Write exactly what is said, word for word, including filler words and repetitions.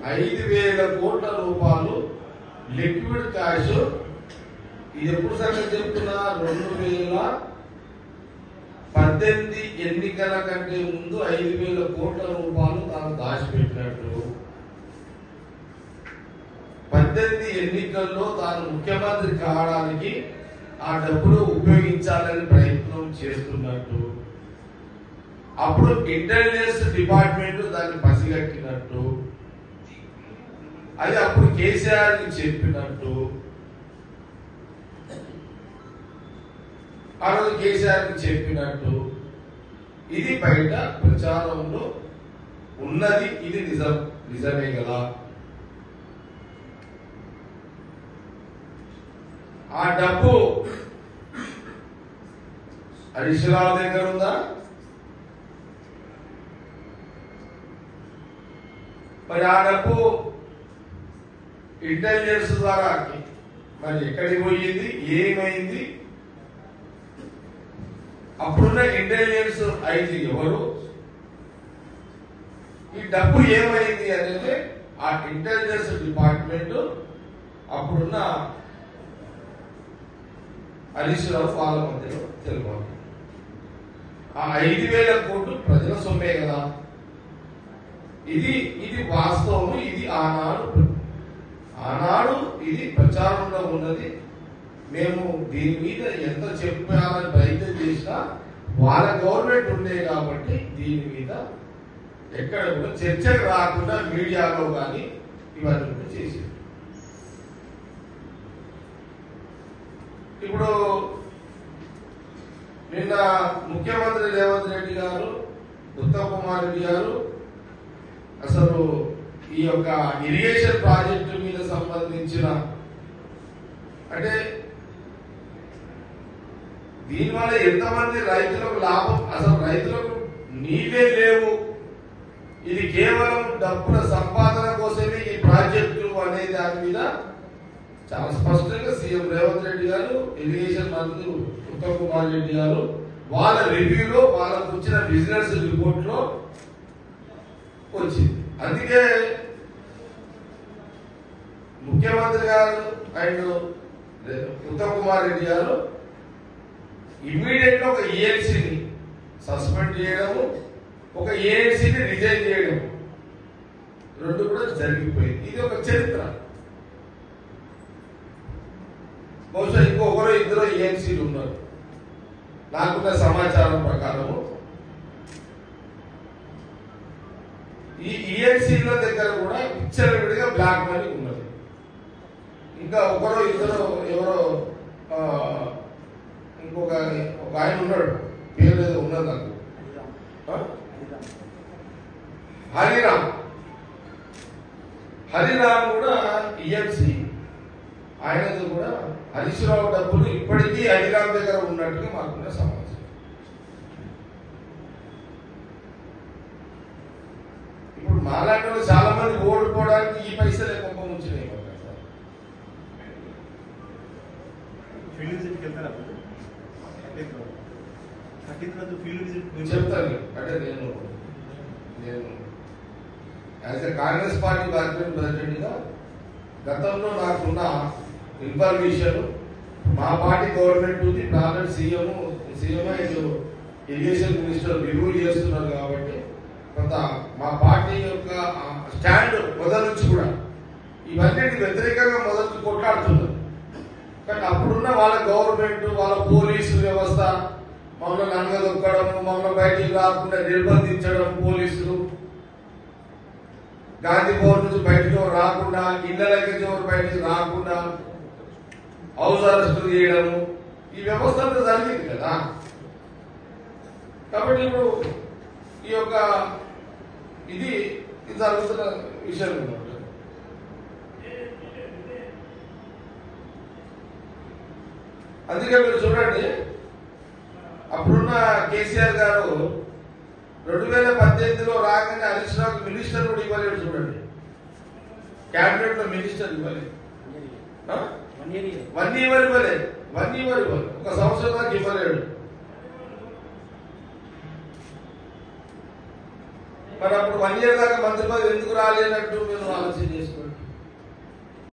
ఐదు వేల కోట్ల రూపాయలు లిక్విడ్ క్యాష్. ఇది ఎప్పుడు సంగతి చెప్తున్నా, రెండు వేల పద్దెనిమిది ఎన్నికల కంటే ముందు ఐదు వేల కోట్ల రూపాయలు తాను దాచిపెట్టినట్టు, పద్దెనిమిది ఎన్నికల్లో తాను ముఖ్యమంత్రి కావడానికి ఆ డబ్బులు ఉపయోగించాలని ప్రయత్నం చేస్తున్నట్టు, అప్పుడు ఇంటెలిజెన్స్ డిపార్ట్మెంట్ దాన్ని పసిగట్టినట్టు, అది అప్పుడు కేసీఆర్ కి చెప్పినట్టు, ఆ రోజు కేసీఆర్ కి చెప్పినట్టు ఇది బయట ప్రచారంలో ఉన్నది. ఇది నిజం, నిజమే కదా. ఆ డబ్బు హరీష్ రావు దగ్గర ఉందా? మరి ఆ డబ్బు ఇంటెలిజెన్స్ ద్వారా మరి ఎక్కడికి పోయింది, ఏమైంది? అప్పుడున్న ఇంటెలిజెన్స్ ఐజీ ఎవరు? ఈ డబ్బు ఏమైంది అనేది ఆ ఇంటెలిజెన్స్ డిపార్ట్మెంట్ అప్పుడున్న హరీష్ రావు వాళ్ళ మధ్యలో తెలిపారు. ఆ ఐదు వేల కోట్లు ప్రజల సొమ్మే కదా. ఇది ఇది వాస్తవం. ఇది ఆనాడు ఆనాడు ఇది ప్రచారంలో ఉన్నది. మేము దీని మీద ఎంత చెప్పాలని ప్రయత్నం చేసినా వాళ్ళ గవర్నమెంట్ ఉండే కాబట్టి దీని మీద ఎక్కడ కూడా చర్చకు రాకుండా మీడియాలో కానీ ఇవన్నీ కూడా చేసింది. ఇప్పుడు నిన్న ముఖ్యమంత్రి రేవంత్ రెడ్డి గారు, ఉత్తమ్ కుమార్ రెడ్డి గారు అసలు ఈ యొక్క ఇరిగేషన్ ప్రాజెక్టు మీద సంబంధించిన అంటే దీనివల్ల ఎంతమంది రైతులకు లాభం, అసలు రైతులకు నీళ్ళే లేవు, ఇది కేవలం డబ్బుల సంపాదన కోసమే ఈ ప్రాజెక్టు అనే దాని మీద చాలా స్పష్టంగా సీఎం రేవంత్ రెడ్డి గారు, ఇరిగేషన్ మంత్రి ఉత్తమ్ కుమార్ రెడ్డి గారు వాళ్ళ రివ్యూలో వాళ్ళకు వచ్చిన బిజినెస్ రిపోర్ట్ లో వచ్చింది. అందుకే ముఖ్యమంత్రి గారు అండ్ ఉత్తమ్ కుమార్ రెడ్డి గారు ఇమ్మీడియట్ గా ఒక ఈఎన్సీని సస్పెండ్ చేయడము, ఒక ఏఎన్సీని రిజైన్ చేయడం రెండు కూడా జరిగిపోయింది. ఇది ఒక చరిత్ర. బహుశా ఇంకొకరు ఇద్దరు ఏఎన్సీలు ఉన్నారు నాకున్న సమాచారం ప్రకారము. ఈ ఈఎన్సీల దగ్గర కూడా విచ్చలవిడిగా బ్లాక్ మనీ ఉన్నది. ఇంకా ఒకరో ఇద్దరు ఎవరో ఇంకొక ఒక ఆయన ఉన్నాడు, పేరు ఏదో ఉన్నది నాకు, హరిరామ్. హరిరామ్ కూడా ఈఎన్సీ, ఆయనది కూడా హరీష్ రావు డబ్బులు ఇప్పటికీ హరిరామ్ దగ్గర ఉన్నట్టుగా మాకున్న సమాచారం. ఇప్పుడు మాలాంటి చాలా మంది ఓడిపోవడానికి ఈ పైసలే కొంప ముంచినాయి. చెప్తాను అంటే నేను నేను as a Congress party working president గా గతంలో నాకున్న ఇన్ఫర్మేషన్, మా పార్టీ గవర్నమెంట్ ఉంది, project CM CM irrigation minister review చేస్తున్నారు కాబట్టి కొంత మా పార్టీ యొక్క స్టాండ్ మొదటి నుంచి కూడా ఇవన్నిటికి వ్యతిరేకంగా మొదటి నుంచి కొట్లాడుతున్నారు. కానీ అప్పుడున్న వాళ్ళ గవర్నమెంట్, వాళ్ళ పోలీసు వ్యవస్థ మమ్మల్ని నన్నదొక్కడం, మమ్మల్ని బయటికి రాకుండా నిర్బంధించడం, పోలీసులు గాంధీ భవన్ నుంచి బయటకు రాకుండా, ఇళ్లకి ఎవరు బయటికి రాకుండా హౌస్ అరెస్టులు చేయడము, ఈ వ్యవస్థ అంతా జరిగింది కదా. కాబట్టి ఇప్పుడు ఈ యొక్క ఇది ఇది జరుగుతున్న విషయం అనమాట. అందుకే మీరు చూడండి, అప్పుడున్న కేసీఆర్ గారు రెండు వేల పద్దెనిమిదిలో రాగానే హరీష్ రావుకి మినిస్టర్ కూడా ఇవ్వలేడు. చూడండి, క్యాబినెట్ లో మినిస్టర్ ఇవ్వలేదు, వన్ ఇయర్ ఇవ్వలేదు, వన్ ఇయర్ ఇవ్వలేదు, ఒక సంవత్సరం దాకా ఇవ్వలేడు. మరి అప్పుడు వన్ ఇయర్ దాకా మంత్రి పదవి ఎందుకు రాలేనట్టు మీరు ఆలోచన చేసుకోండి.